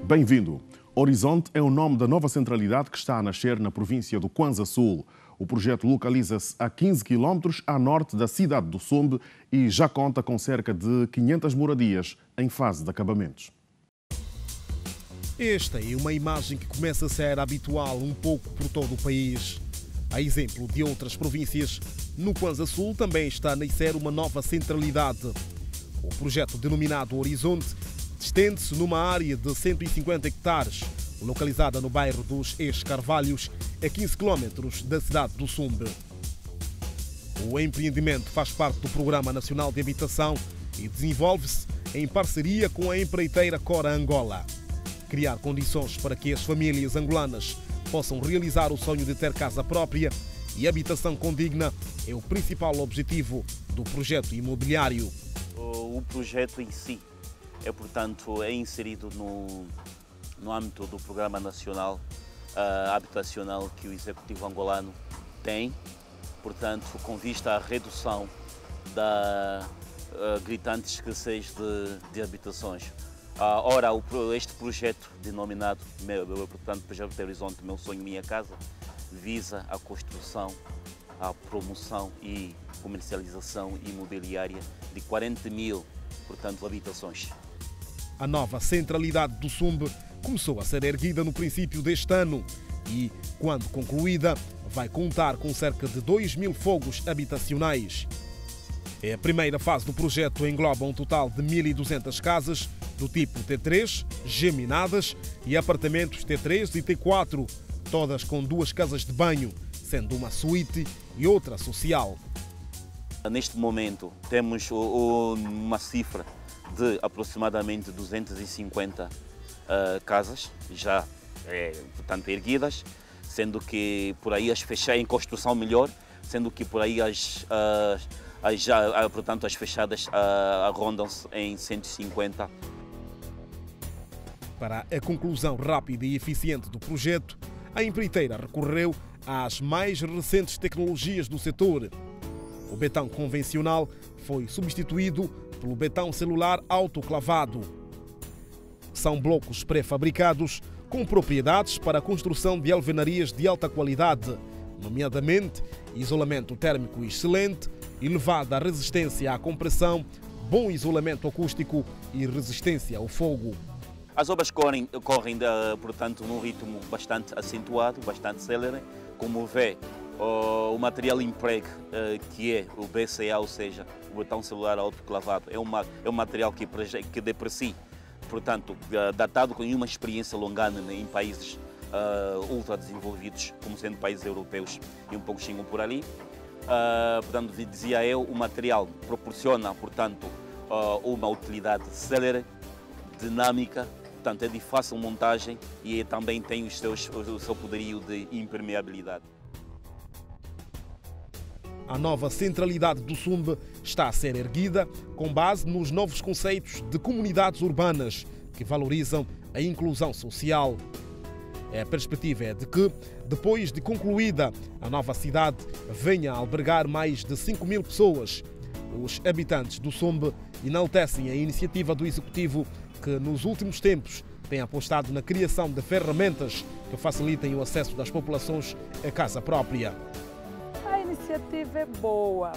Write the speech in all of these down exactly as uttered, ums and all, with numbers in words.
Bem-vindo. Horizonte é o nome da nova centralidade que está a nascer na província do Kwanza Sul. O projeto localiza-se a quinze quilómetros a norte da cidade do Sumbe e já conta com cerca de quinhentas moradias em fase de acabamentos. Esta é uma imagem que começa a ser habitual um pouco por todo o país. A exemplo de outras províncias, no Kwanza Sul também está a nascer uma nova centralidade. O projeto denominado Horizonte estende-se numa área de cento e cinquenta hectares, localizada no bairro dos Ex-Carvalhos, a quinze quilómetros da cidade do Sumbe. O empreendimento faz parte do Programa Nacional de Habitação e desenvolve-se em parceria com a empreiteira Cora Angola. Criar condições para que as famílias angolanas possam realizar o sonho de ter casa própria e habitação condigna é o principal objetivo do projeto imobiliário. O projeto em si é, portanto, é inserido no, no âmbito do Programa Nacional uh, Habitacional que o Executivo angolano tem, portanto, com vista à redução da uh, gritante escassez de, de habitações. Uh, ora, o, este projeto denominado, meu, portanto, Projeto de Horizonte, Meu Sonho, Minha Casa, visa a construção, a promoção e comercialização imobiliária de quarenta mil, portanto, habitações. A nova centralidade do Sumbe começou a ser erguida no princípio deste ano e, quando concluída, vai contar com cerca de dois mil fogos habitacionais. A primeira fase do projeto engloba um total de mil e duzentas casas do tipo T três, geminadas, e apartamentos T três e T quatro, todas com duas casas de banho, sendo uma suíte e outra social. Neste momento temos uma cifra de aproximadamente duzentas e cinquenta uh, casas já é, portanto, erguidas, sendo que por aí as fechadas em construção melhor, sendo que por aí as, uh, as, já, portanto, as fechadas uh, rondam-se em cento e cinquenta. Para a conclusão rápida e eficiente do projeto, a empreiteira recorreu às mais recentes tecnologias do setor. O betão convencional foi substituído pelo betão celular autoclavado. São blocos pré-fabricados com propriedades para a construção de alvenarias de alta qualidade, nomeadamente isolamento térmico excelente, elevada resistência à compressão, bom isolamento acústico e resistência ao fogo. As obras correm, correm portanto, num ritmo bastante acentuado, bastante célere. Como vê, o material empregue, que é o B C A, ou seja, o betão celular autoclavado, é, uma, é um material que, que de por si, portanto, datado com uma experiência longana em países uh, ultra desenvolvidos, como sendo países europeus e um pouco chegam por ali. Uh, portanto, dizia eu, o material proporciona, portanto, uh, uma utilidade célere, dinâmica, portanto, é de fácil montagem e também tem os seus, o seu poderio de impermeabilidade. A nova centralidade do Sumbe está a ser erguida com base nos novos conceitos de comunidades urbanas que valorizam a inclusão social. A perspectiva é de que, depois de concluída, a nova cidade venha a albergar mais de cinco mil pessoas. Os habitantes do Sumbe enaltecem a iniciativa do Executivo que, nos últimos tempos, tem apostado na criação de ferramentas que facilitem o acesso das populações à casa própria. A iniciativa é boa,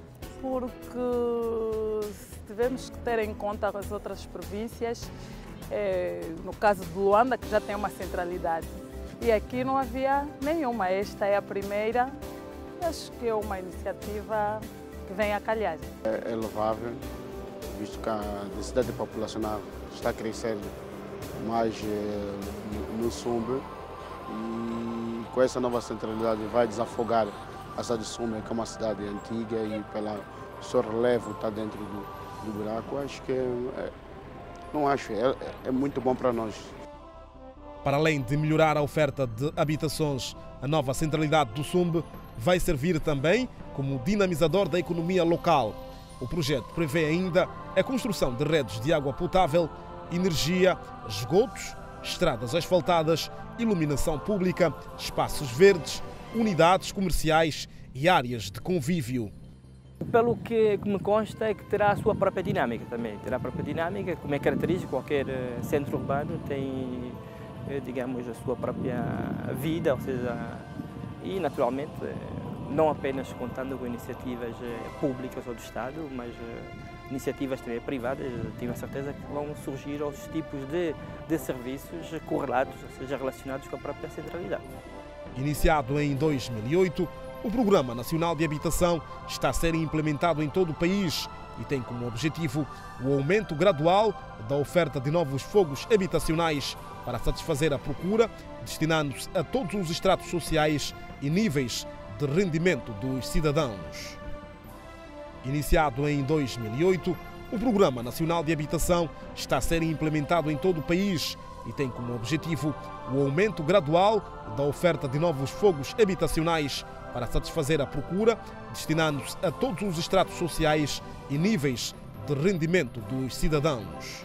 porque tivemos que ter em conta as outras províncias, é, no caso de Luanda, que já tem uma centralidade, e aqui não havia nenhuma. Esta é a primeira, acho que é uma iniciativa que vem a calhar. É louvável, visto que a densidade populacional está crescendo mais eh, no Sumbe, e com essa nova centralidade vai desafogar a cidade de Sumbe, que é uma cidade antiga e pelo seu relevo está dentro do, do buraco. Acho que é, não acho, é, é muito bom para nós. Para além de melhorar a oferta de habitações, a nova centralidade do Sumbe vai servir também como dinamizador da economia local. O projeto prevê ainda a construção de redes de água potável, energia, esgotos, estradas asfaltadas, iluminação pública, espaços verdes, unidades comerciais e áreas de convívio. Pelo que, que me consta é que terá a sua própria dinâmica também, terá a própria dinâmica, como é característico, qualquer centro urbano tem, digamos, a sua própria vida, ou seja, e naturalmente não apenas contando com iniciativas públicas ou do Estado, mas iniciativas também privadas, tenho a certeza que vão surgir outros tipos de, de serviços correlatos, ou seja, relacionados com a própria centralidade. Iniciado em dois mil e oito, o Programa Nacional de Habitação está a ser implementado em todo o país e tem como objetivo o aumento gradual da oferta de novos fogos habitacionais para satisfazer a procura, destinando-se a todos os estratos sociais e níveis de rendimento dos cidadãos. Iniciado em dois mil e oito, o Programa Nacional de Habitação está a ser implementado em todo o país e tem como objetivo o aumento gradual da oferta de novos fogos habitacionais para satisfazer a procura, destinando-se a todos os estratos sociais e níveis de rendimento dos cidadãos.